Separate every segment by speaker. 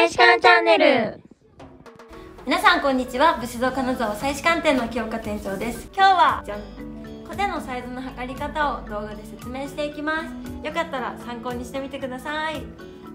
Speaker 1: 採歯官チャンネル。
Speaker 2: 皆さんこんにちは。武士道金沢採歯官店の清岡店長です。今日はじゃん、コテのサイズの測り方を動画で説明していきます。よかったら参考にしてみてください。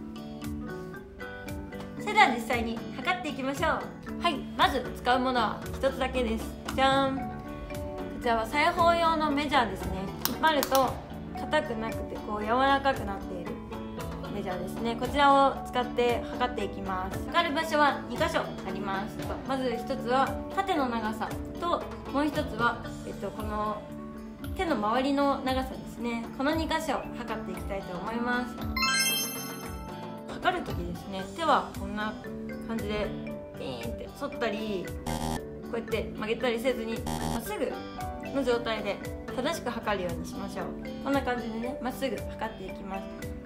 Speaker 2: それでは実際に測っていきましょう。はい、まず使うものは一つだけです。じゃん、こちらは裁縫用のメジャーですね。引っ張ると硬くなくてこう柔らかくなっているメジャーですね。こちらを使って測っていきます。測る場所は2箇所あります。まず1つは縦の長さと、もう1つは、この手の周りの長さですね。この2箇所測っていきたいと思います。測る時ですね、手はこんな感じでピーンって反ったりこうやって曲げたりせずにまっすぐの状態で正しく測るようにしましょう。こんな感じでね、まっすぐ測っていきます。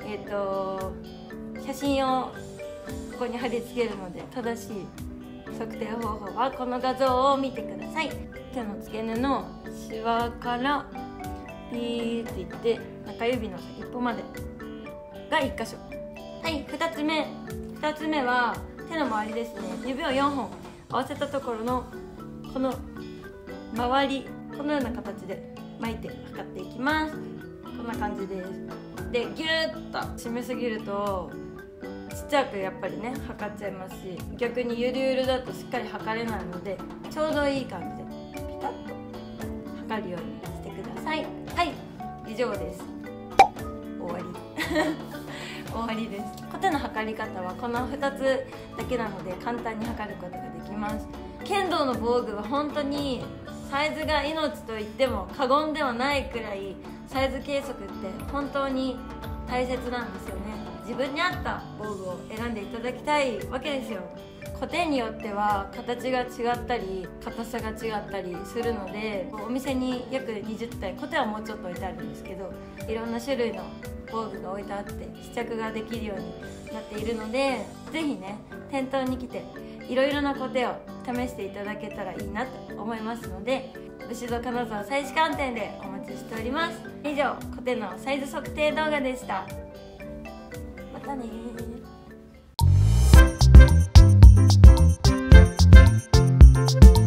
Speaker 2: 写真をここに貼り付けるので、正しい測定方法はこの画像を見てください。手の付け根のシワからピーっていって中指の先っぽまでが1箇所。はい、2つ目は手の周りですね。指を4本合わせたところのこの周り、このような形で巻いて測っていきます。こんな感じです。で、ギューッと締めすぎるとちっちゃくやっぱりね測っちゃいますし、逆にゆるゆるだとしっかり測れないので、ちょうどいい感じでピタッと測るようにしてください。はい、以上です。終わり終わりです。コテの測り方はこの2つだけなので簡単に測ることができます。剣道の防具は本当にサイズが命と言っても過言ではないくらい、サイズ計測って本当に大切なんですよね。自分に合った防具を選んでいただきたいわけですよ。コテによっては形が違ったり硬さが違ったりするので、お店に約20体、コテはもうちょっと置いてあるんですけど、いろんな種類の防具が置いてあって試着ができるようになっているので、ぜひね店頭に来ていろいろなコテを試していただけたらいいなと思いますので、武士道金沢採歯官店でお待ちしております。以上、コテのサイズ測定動画でした。またねー。